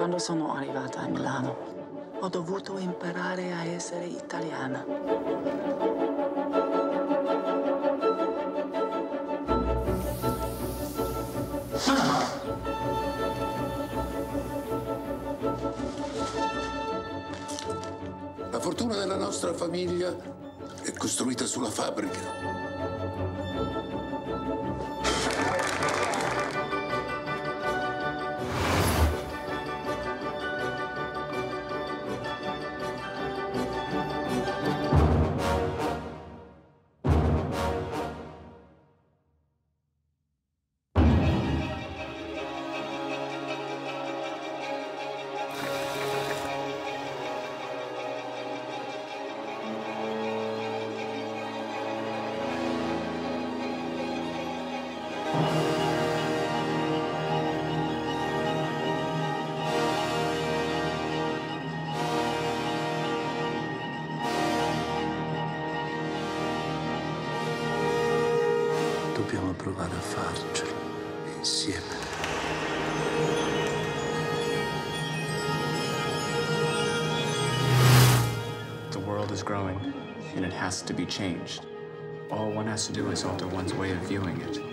Quando sono arrivata a Milano, ho dovuto imparare a essere italiana. La fortuna della nostra famiglia è costruita sulla fabbrica. Dobbiamo provare a farcela insieme. The world is growing, and it has to be changed. All one has to do is alter one's way of viewing it.